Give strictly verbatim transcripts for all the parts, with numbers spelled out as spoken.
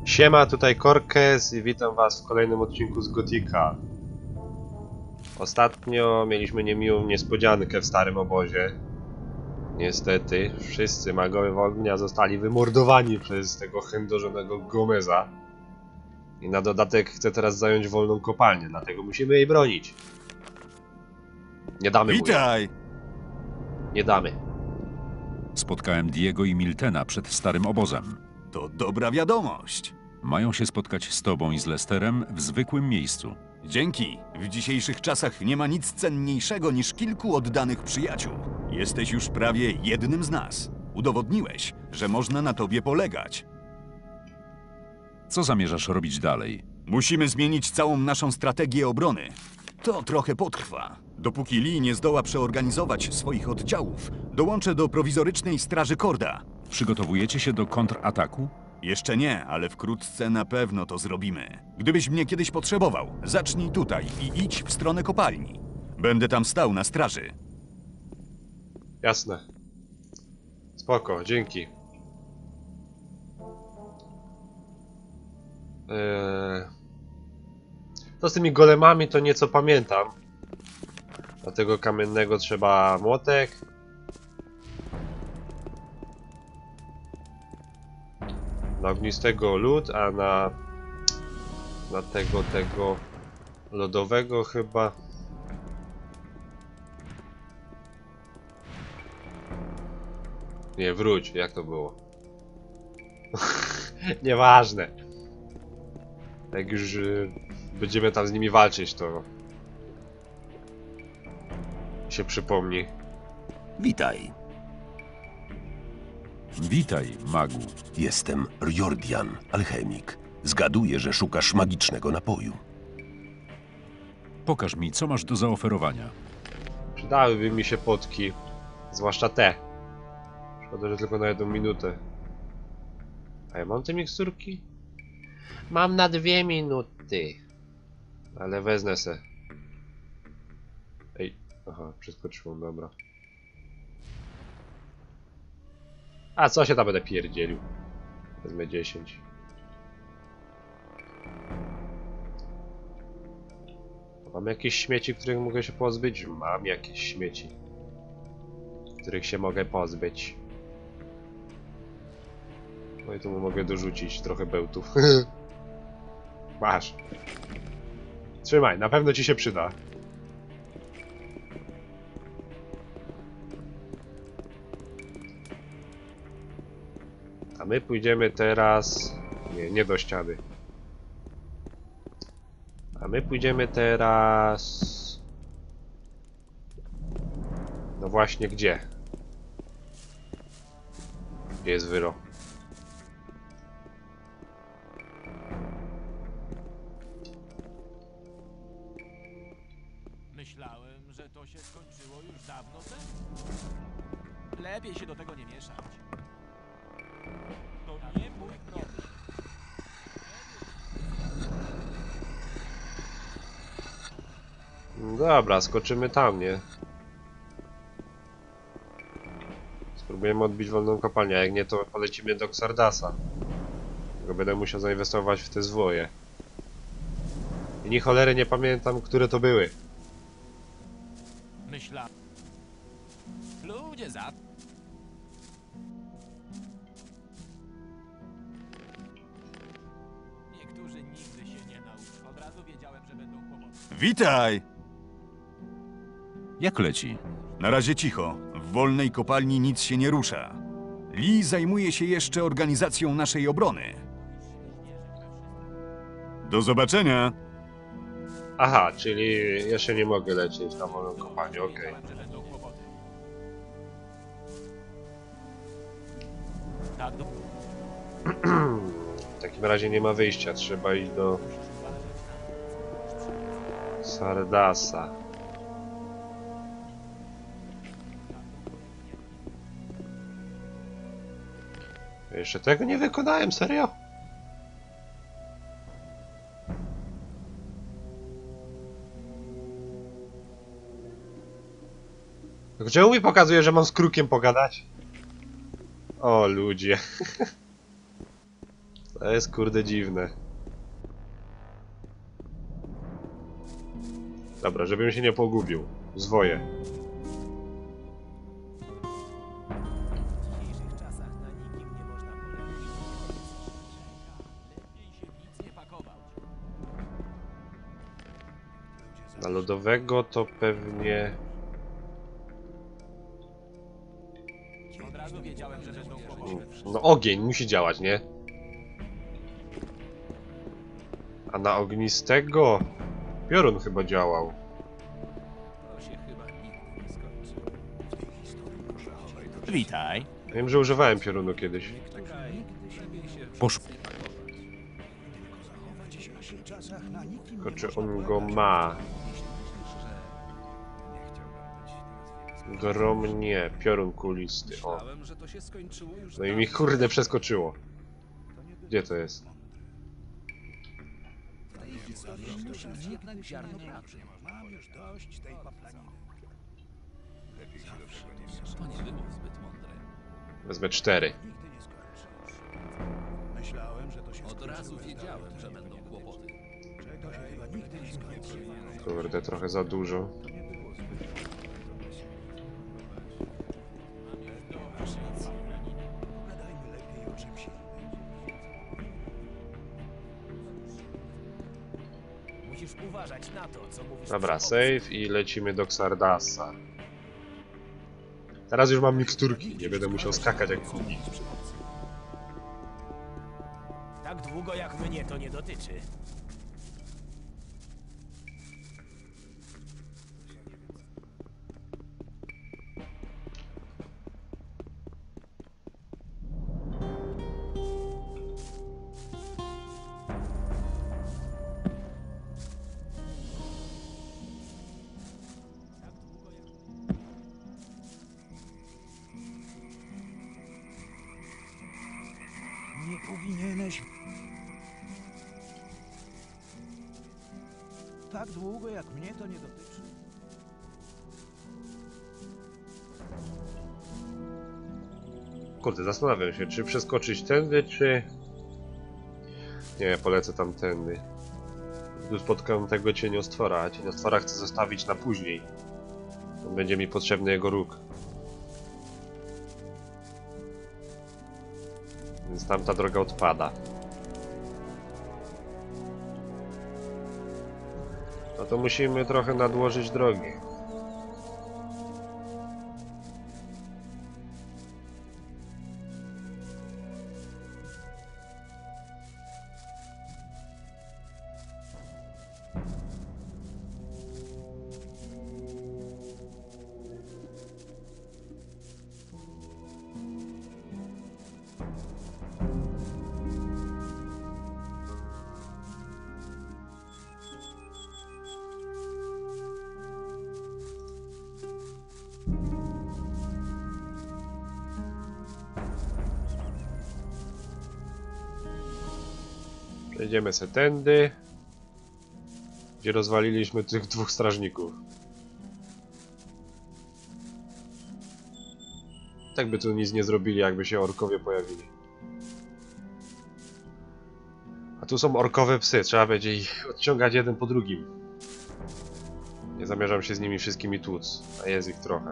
Siema, tutaj Korkez i witam was w kolejnym odcinku z Gotika. Ostatnio mieliśmy niemiłą niespodziankę w starym obozie. Niestety, wszyscy magowie ognia zostali wymordowani przez tego chędożonego Gomeza. I na dodatek chce teraz zająć wolną kopalnię, dlatego musimy jej bronić. Nie damy mu jej. Witaj! Nie damy. Spotkałem Diego i Miltena przed starym obozem. To dobra wiadomość. Mają się spotkać z tobą i z Lesterem w zwykłym miejscu. Dzięki. W dzisiejszych czasach nie ma nic cenniejszego niż kilku oddanych przyjaciół. Jesteś już prawie jednym z nas. Udowodniłeś, że można na tobie polegać. Co zamierzasz robić dalej? Musimy zmienić całą naszą strategię obrony. To trochę potrwa. Dopóki Lee nie zdoła przeorganizować swoich oddziałów, dołączę do prowizorycznej straży Korda. Przygotowujecie się do kontrataku? Jeszcze nie, ale wkrótce na pewno to zrobimy. Gdybyś mnie kiedyś potrzebował, zacznij tutaj i idź w stronę kopalni. Będę tam stał na straży. Jasne. Spoko, dzięki. Eee... To z tymi golemami to nieco pamiętam. Dlatego kamiennego trzeba młotek. Na ognistego lód, a na... Na tego, tego... lodowego chyba... Nie, wróć, jak to było? Nieważne. Jak już y, będziemy tam z nimi walczyć, to się przypomni. Witaj, Witaj, magu. jestem Rjordian, alchemik. Zgaduję, że szukasz magicznego napoju. Pokaż mi, co masz do zaoferowania. Przydałyby mi się potki, zwłaszcza te. Szkoda, że tylko na jedną minutę. A ja mam te miksturki? Mam na dwie minuty. Ale wezmę se. Ej, aha, przeskoczyłem, dobra. A co się tam będę pierdzielił? Wezmę dziesięć. Mam jakieś śmieci, których mogę się pozbyć? Mam jakieś śmieci, których się mogę pozbyć. No i tu mu mogę dorzucić trochę bełtów. Masz. Trzymaj, na pewno ci się przyda. A my pójdziemy teraz... Nie, nie do ściany. A my pójdziemy teraz... No właśnie, gdzie? Gdzie jest wyro? Myślałem, że to się skończyło już dawno temu. Lepiej się do tego nie mieszać. To nie mój problem. Dobra, skoczymy tam, nie? Spróbujemy odbić wolną kopalnię, a jak nie, to polecimy do Xardasa. Tylko będę musiał zainwestować w te zwoje. I ni cholery nie pamiętam, które to były. Myślałem. Ludzie za... Niektórzy nigdy się nie nauczą. Od razu wiedziałem, że będą kłopoty. Witaj! Jak leci? Na razie cicho. W wolnej kopalni nic się nie rusza. Lee zajmuje się jeszcze organizacją naszej obrony. Do zobaczenia! Aha, czyli jeszcze nie mogę lecieć na wolną kopalnię, okej. Wiedziałem, że będą kłopoty. Tak, do... W takim razie nie ma wyjścia, trzeba iść do Xardasa. Jeszcze tego nie wykonałem, serio? Czemu mi pokazuje, że mam z krukiem pogadać? O ludzie. To jest kurde dziwne. Dobra, żebym się nie pogubił. Zwoję. W dzisiejszych czasach na nikim nie można polegać. Lepiej się w nic nie pakować. Na lodowego to pewnie... Od razu wiedziałem, że będą kłopoty. No ogień musi działać, nie? A na ognistego... Piorun chyba działał. Witaj. Wiem, że używałem piorunu kiedyś. Posz... Tylko czy on go ma? Grom nie, piorun kulisty, o. No i mi kurde przeskoczyło. Gdzie to jest? Wezmę cztery. Od razu wiedziałem, że będą kłopoty. Kurde, trochę za dużo. Musisz uważać na to, co mówisz. Dobra, przy save i lecimy do Xardasa. Teraz już mam miksturki, nie będę musiał skakać jak kubi. obcych. Tak długo jak mnie to nie dotyczy. Nie powinieneś. Tak długo jak mnie to nie dotyczy. Kurde, zastanawiam się, czy przeskoczyć tędy, czy... Nie, polecę tamtędy. Tu spotkam tego cieniostwora, a cieniostwora chcę zostawić na później. Będzie mi potrzebny jego róg. Więc tamta droga odpada. No to musimy trochę nadłożyć drogi. Przejdziemy se tędy, gdzie rozwaliliśmy tych dwóch strażników. Tak by tu nic nie zrobili, jakby się orkowie pojawili. A tu są orkowe psy, trzeba będzie ich odciągać jeden po drugim. Nie zamierzam się z nimi wszystkimi tłuc, a jest ich trochę.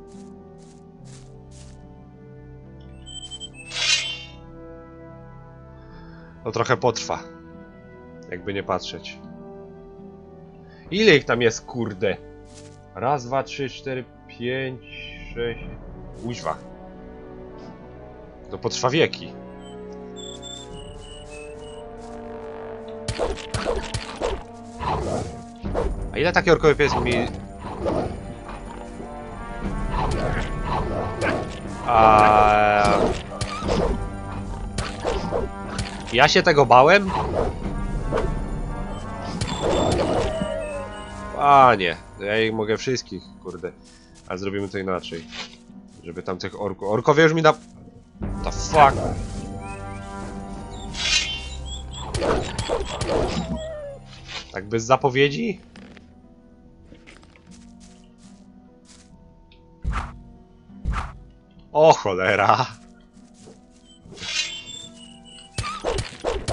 To trochę potrwa. Jakby nie patrzeć. Ile ich tam jest, kurde? Raz, dwa, trzy, cztery, pięć, sześć... Kuźwa. To potrwa wieki. A ile taki orkowy pies mi... A... Ja się tego bałem? Panie, ja ich mogę wszystkich, kurde. Ale zrobimy to inaczej. Żeby tam tych orków... Orkowie już mi da... The fuck? Tak bez zapowiedzi? O cholera!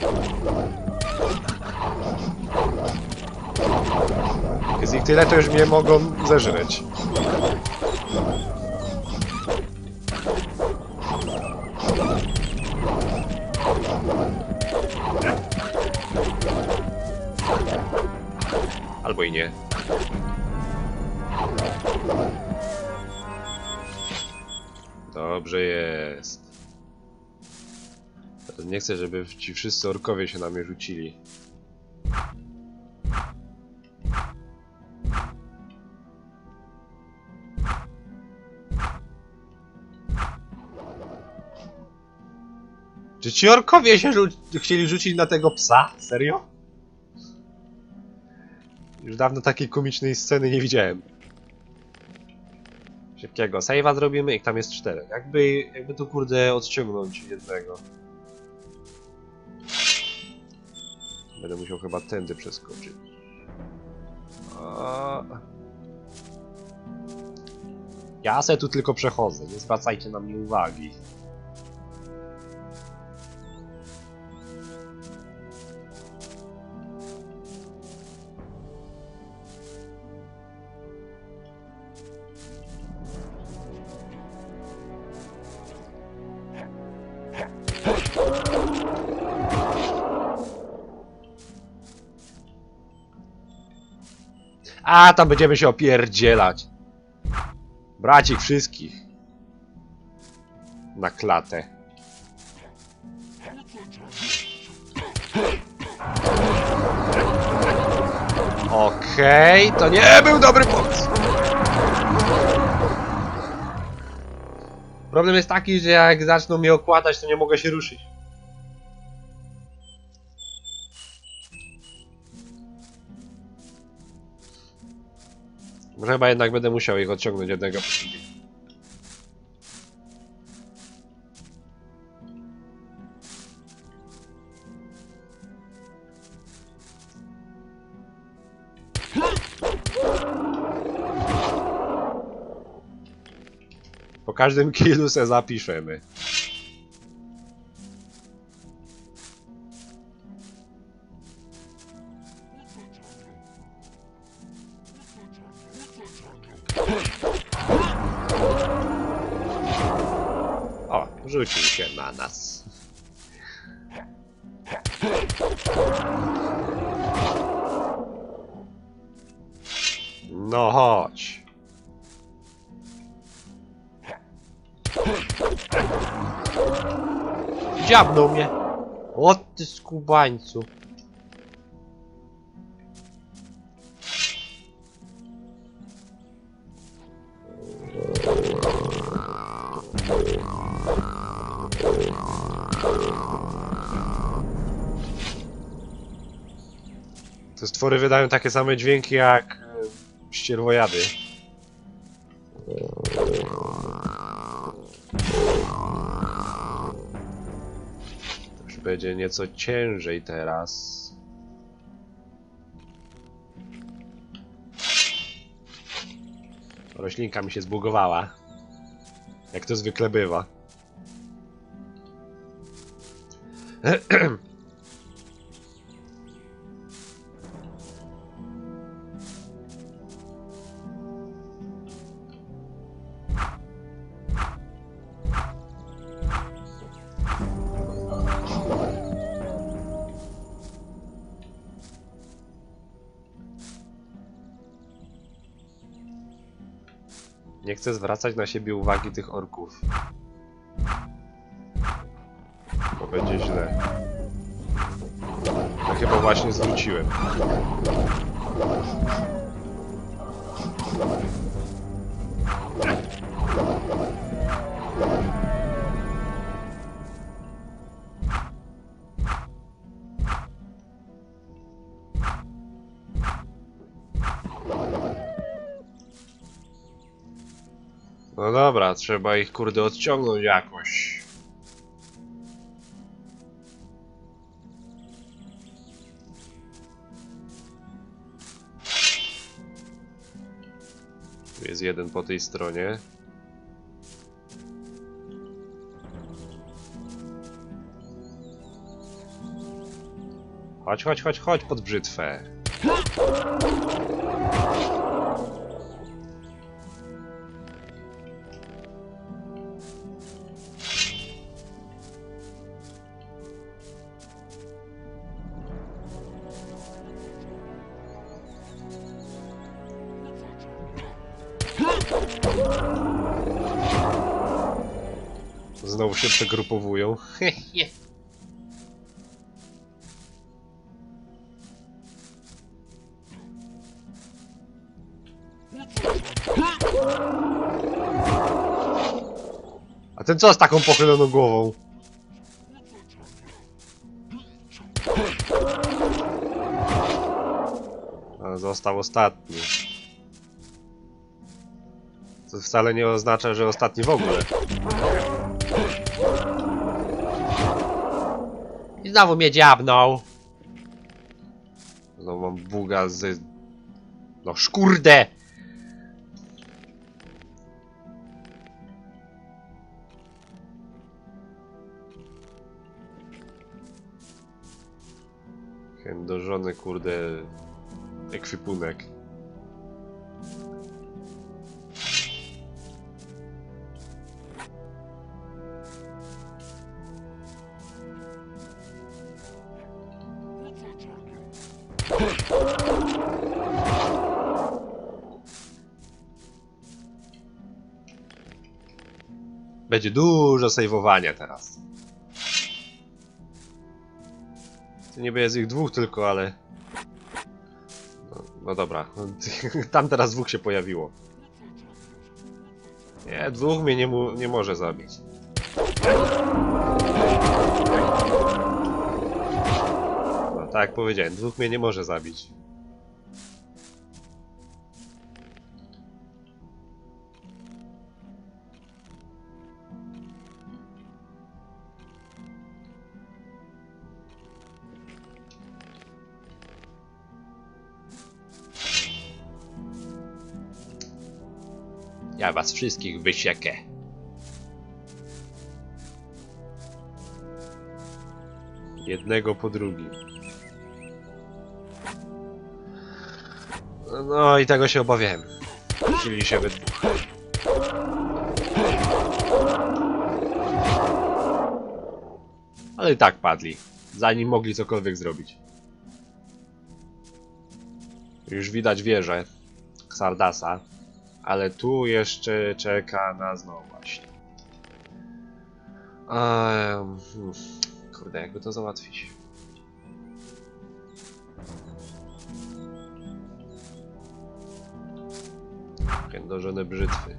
Jest ich tyle, to już mnie mogą zeżreć. Albo i nie. Dobrze jest. Teraz nie chcę, żeby ci wszyscy orkowie się na mnie rzucili. Czy ci orkowie się rzu chcieli rzucić na tego psa? Serio? Już dawno takiej komicznej sceny nie widziałem. Szybkiego save'a zrobimy, ich tam jest cztery. Jakby, jakby tu kurde odciągnąć jednego. Będę musiał chyba tędy przeskoczyć. O... Ja se tu tylko przechodzę, nie zwracajcie na mnie uwagi. A, tam będziemy się opierdzielać. Brać ich wszystkich. Na klatę. Okej, okay, to nie był dobry pomysł. Problem jest taki, że jak zaczną mnie okładać, to nie mogę się ruszyć. Może chyba jednak będę musiał ich odciągnąć jednego po drugim. Po każdym killu se zapiszemy. O, rzucił się na nas. No chodź. Dziabnął mnie. O ty skubańcu. Te stwory wydają takie same dźwięki jak e, ścierwojady. Już będzie nieco ciężej teraz. Roślinka mi się zbugowała. Jak to zwykle bywa. Nie chcę zwracać na siebie uwagi tych orków. Bo będzie źle. Ja chyba właśnie zwróciłem. No dobra, trzeba ich kurde odciągnąć jakoś. Tu jest jeden po tej stronie. Chodź, chodź, chodź, chodź pod brzytwę. Znowu się przegrupowują. A ten co z taką pochyloną głową? A, został ostatni. To wcale nie oznacza, że ostatni w ogóle. I znowu mnie dziabnął. Znowu mam buga z... No szkurde! Chędożony, kurde, ekwipunek. Będzie dużo sejwowania teraz. To niby jest ich dwóch tylko, ale... No, no dobra, tam teraz dwóch się pojawiło. Nie, dwóch mnie nie, mu, nie może zabić. No tak jak powiedziałem, dwóch mnie nie może zabić. Ja was wszystkich wysiekę. Jednego po drugim. No i tego się obawiałem. Czyli się we dwóch. Ale i tak padli, zanim mogli cokolwiek zrobić. Już widać wieżę Xardasa. Ale tu jeszcze czeka nas, no właśnie. Um, kurde, jakby to załatwić? Chędożone brzytwy.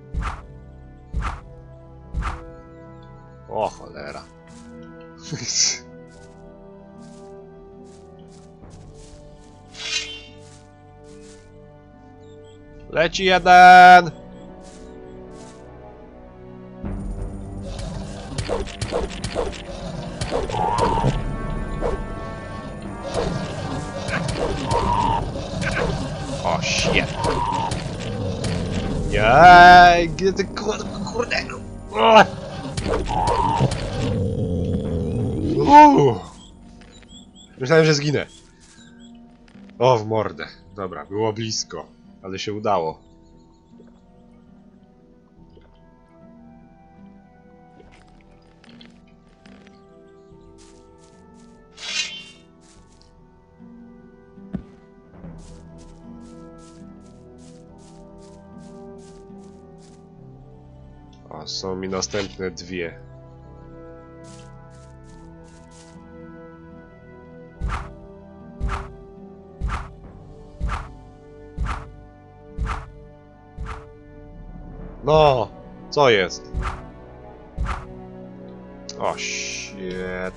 O cholera. Leci jeden! O shit! Nie, gdzie ty kurde, kurde! Uuu. Myślałem, że zginę. O, w mordę. Dobra, było blisko. Ale się udało. O, są mi następne dwie. No, co jest? O, shit.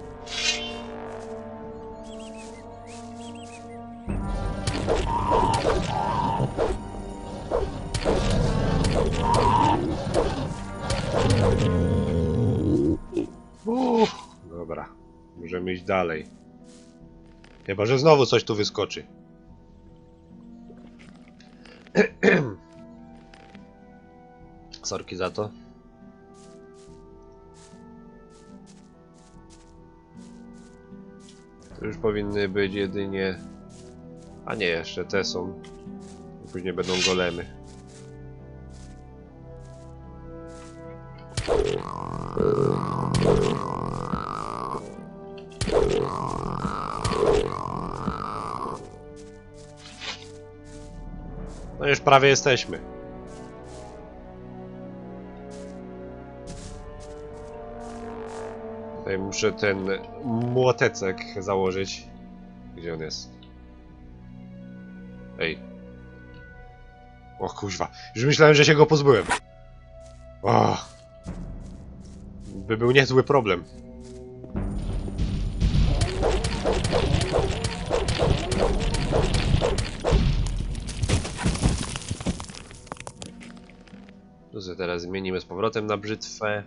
Uff, dobra, możemy iść dalej. Chyba że znowu coś tu wyskoczy. Sorki za to. To już powinny być jedynie... A nie, jeszcze te są. Później będą golemy. No już prawie jesteśmy. Tutaj muszę ten młotecek założyć. Gdzie on jest? Ej. O kuźwa. Już myślałem, że się go pozbyłem. O. By był niezły problem. To sobie teraz zmienimy z powrotem na brzytwę.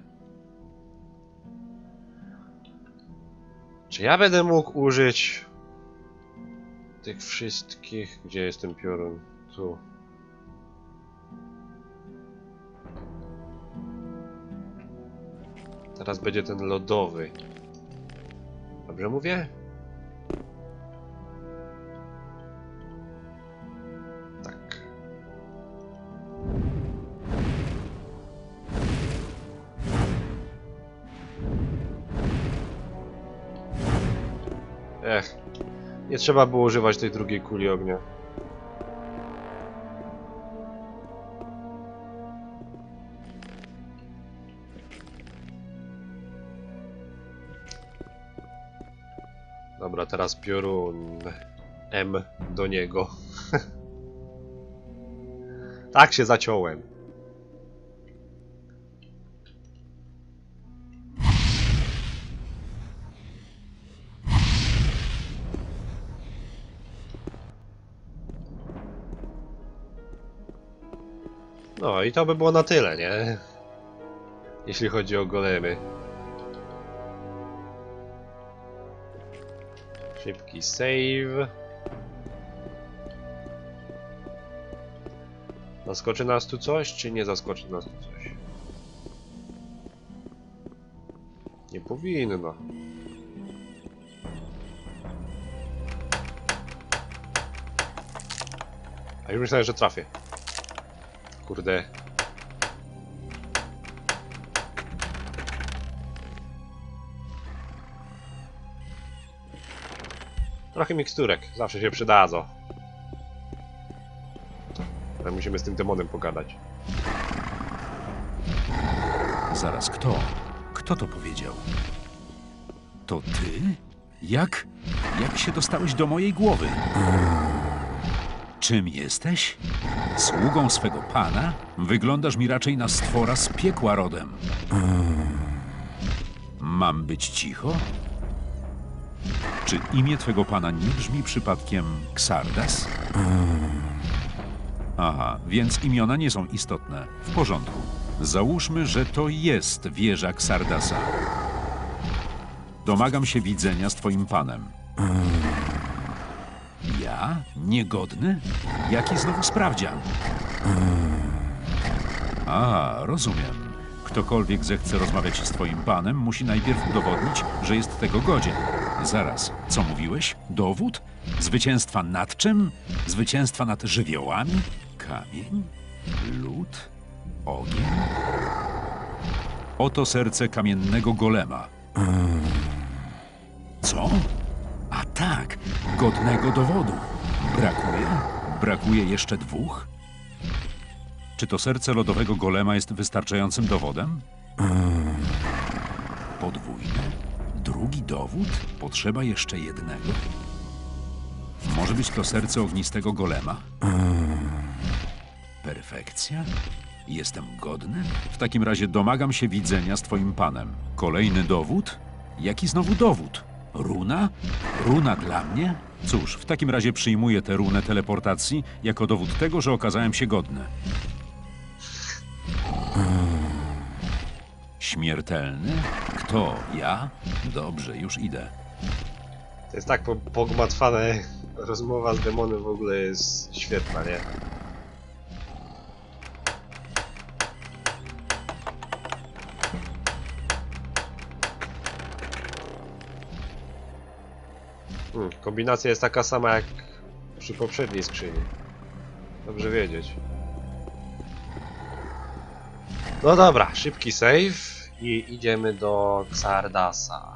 Czy ja będę mógł użyć tych wszystkich... Gdzie jest ten piorun? Tu. Teraz będzie ten lodowy. Dobrze mówię? Tak. Ech. Nie trzeba było używać tej drugiej kuli ognia. Dobra, teraz piorun M do niego. Tak się zaciąłem. No i to by było na tyle, nie? Jeśli chodzi o golemy. Szybki save. Zaskoczy nas tu coś, czy nie zaskoczy nas tu coś? Nie powinno. A już myślałem, że trafię. Kurde. Trochę miksturek, zawsze się przydadzą. Ale musimy z tym demonem pogadać. Zaraz, kto? Kto to powiedział? To ty? Jak? Jak się dostałeś do mojej głowy? Czym jesteś? Sługą swego pana? Wyglądasz mi raczej na stwora z piekła rodem. Mam być cicho? Czy imię twego pana nie brzmi przypadkiem Xardas? Aha, więc imiona nie są istotne. W porządku. Załóżmy, że to jest wieża Xardasa. Domagam się widzenia z twoim panem. Ja? Niegodny? Jaki znowu sprawdzian? A, rozumiem. Ktokolwiek zechce rozmawiać z twoim panem, musi najpierw udowodnić, że jest tego godzien. Zaraz, co mówiłeś? Dowód? Zwycięstwa nad czym? Zwycięstwa nad żywiołami? Kamień? Lód? Ogień? Oto serce kamiennego golema. Co? A tak, godnego dowodu. Brakuje? Brakuje jeszcze dwóch? Czy to serce lodowego golema jest wystarczającym dowodem? Podwójne? Drugi dowód? Potrzeba jeszcze jednego? Może być to serce ognistego golema? Perfekcja? Jestem godny? W takim razie domagam się widzenia z twoim panem. Kolejny dowód? Jaki znowu dowód? Runa? Runa dla mnie? Cóż, w takim razie przyjmuję tę runę teleportacji jako dowód tego, że okazałem się godny. Śmiertelny? Kto? Ja? Dobrze, już idę. To jest tak po pogmatwane. Rozmowa z demonem w ogóle jest świetna, nie? Hmm, kombinacja jest taka sama jak przy poprzedniej skrzyni. Dobrze wiedzieć. No dobra, szybki save i idziemy do Xardasa.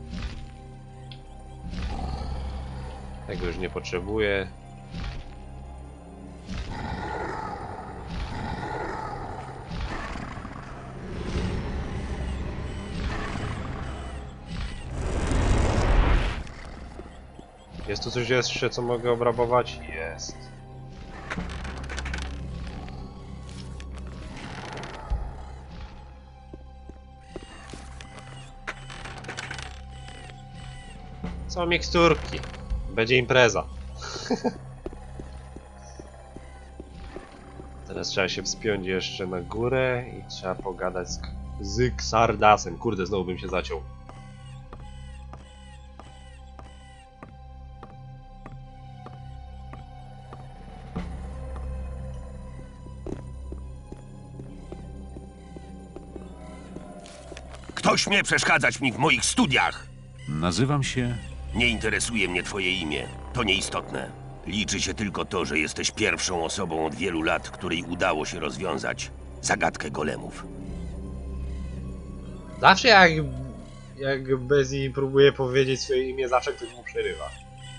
Tego już nie potrzebuję. Jest tu coś jeszcze, co mogę obrabować? Jest. Są miksturki. Będzie impreza. Teraz trzeba się wspiąć jeszcze na górę i trzeba pogadać z, z Xardasem. Kurde, znowu bym się zaciął. Kto śmie przeszkadzać mi w moich studiach? Nazywam się... Nie interesuje mnie twoje imię. To nieistotne. Liczy się tylko to, że jesteś pierwszą osobą od wielu lat, której udało się rozwiązać zagadkę golemów. Zawsze jak, jak Bezi próbuje powiedzieć swoje imię, zawsze ktoś mu przerywa.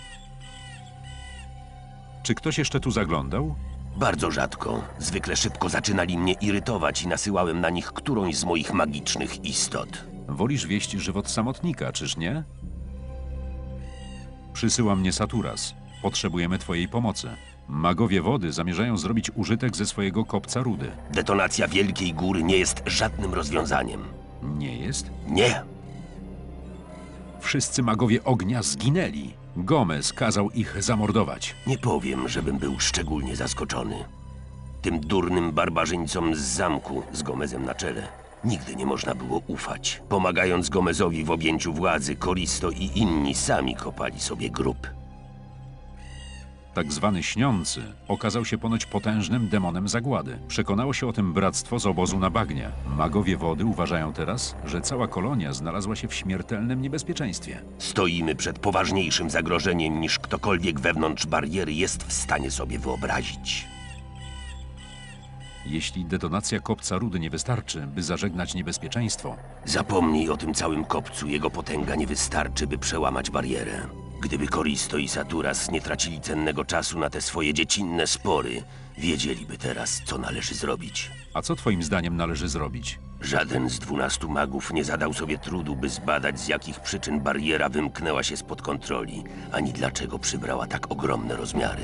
Czy ktoś jeszcze tu zaglądał? Bardzo rzadko. Zwykle szybko zaczynali mnie irytować i nasyłałem na nich którąś z moich magicznych istot. Wolisz wieść żywot samotnika, czyż nie? Przysyła mnie Saturas. Potrzebujemy twojej pomocy. Magowie wody zamierzają zrobić użytek ze swojego kopca rudy. Detonacja Wielkiej Góry nie jest żadnym rozwiązaniem. Nie jest? Nie! Wszyscy magowie ognia zginęli. Gomez kazał ich zamordować. Nie powiem, żebym był szczególnie zaskoczony. Tym durnym barbarzyńcom z zamku z Gomezem na czele nigdy nie można było ufać. Pomagając Gomezowi w objęciu władzy, Koristo i inni sami kopali sobie grób. Tak zwany śniący okazał się ponoć potężnym demonem zagłady. Przekonało się o tym bractwo z obozu na bagnie. Magowie wody uważają teraz, że cała kolonia znalazła się w śmiertelnym niebezpieczeństwie. Stoimy przed poważniejszym zagrożeniem niż ktokolwiek wewnątrz bariery jest w stanie sobie wyobrazić. Jeśli detonacja kopca rudy nie wystarczy, by zażegnać niebezpieczeństwo, Zapomnij o tym całym kopcu, jego potęga nie wystarczy, by przełamać barierę. Gdyby Koristo i Saturas nie tracili cennego czasu na te swoje dziecinne spory, wiedzieliby teraz, co należy zrobić. a co twoim zdaniem należy zrobić? Żaden z dwunastu magów nie zadał sobie trudu, by zbadać, z jakich przyczyn bariera wymknęła się spod kontroli, ani dlaczego przybrała tak ogromne rozmiary.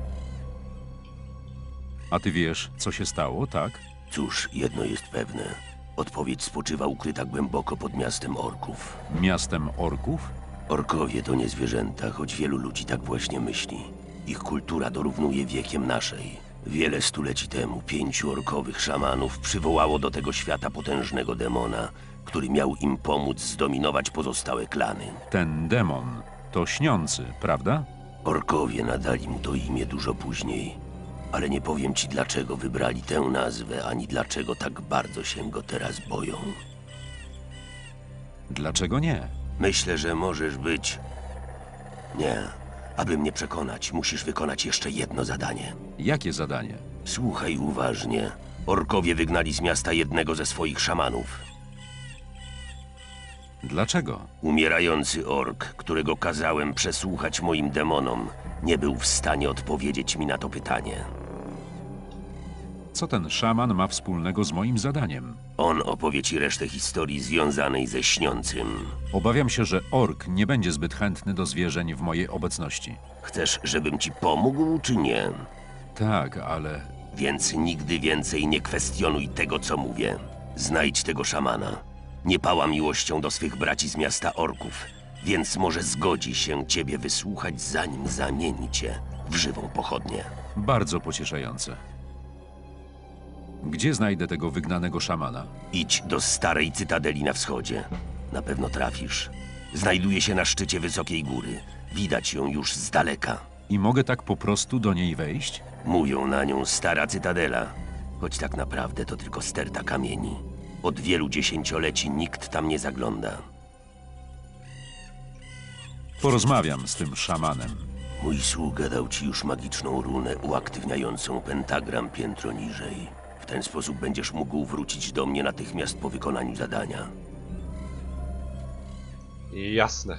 A ty wiesz, co się stało, tak? Cóż, jedno jest pewne. Odpowiedź spoczywa ukryta głęboko pod miastem orków. Miastem orków? Orkowie to nie zwierzęta, choć wielu ludzi tak właśnie myśli. Ich kultura dorównuje wiekiem naszej. Wiele stuleci temu pięciu orkowych szamanów przywołało do tego świata potężnego demona, który miał im pomóc zdominować pozostałe klany. Ten demon to śniący, prawda? Orkowie nadali mu to imię dużo później, ale nie powiem ci, dlaczego wybrali tę nazwę, ani dlaczego tak bardzo się go teraz boją. Dlaczego nie? Myślę, że możesz być... Nie. Aby mnie przekonać, musisz wykonać jeszcze jedno zadanie. Jakie zadanie? Słuchaj uważnie. Orkowie wygnali z miasta jednego ze swoich szamanów. Dlaczego? Umierający ork, którego kazałem przesłuchać moim demonom, nie był w stanie odpowiedzieć mi na to pytanie. Co ten szaman ma wspólnego z moim zadaniem? On opowie ci resztę historii związanej ze śniącym. Obawiam się, że ork nie będzie zbyt chętny do zwierzeń w mojej obecności. Chcesz, żebym ci pomógł, czy nie? Tak, ale... Więc nigdy więcej nie kwestionuj tego, co mówię. Znajdź tego szamana. Nie pała miłością do swych braci z miasta orków, więc może zgodzi się ciebie wysłuchać, zanim zamieni cię w żywą pochodnię. Bardzo pocieszające. Gdzie znajdę tego wygnanego szamana? Idź do starej cytadeli na wschodzie. Na pewno trafisz. Znajduje się na szczycie wysokiej góry. Widać ją już z daleka. I mogę tak po prostu do niej wejść? Mówią na nią stara cytadela, choć tak naprawdę to tylko sterta kamieni. Od wielu dziesięcioleci nikt tam nie zagląda. Porozmawiam z tym szamanem. Mój sługa dał ci już magiczną runę uaktywniającą pentagram piętro niżej. W ten sposób będziesz mógł wrócić do mnie natychmiast po wykonaniu zadania. Jasne.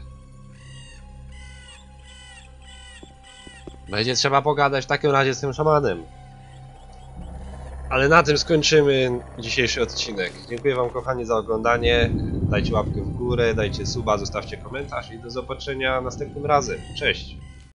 Będzie trzeba pogadać w takim razie z tym szamanem. Ale na tym skończymy dzisiejszy odcinek. Dziękuję wam kochani za oglądanie. Dajcie łapkę w górę, dajcie suba, zostawcie komentarz i do zobaczenia następnym razem. Cześć!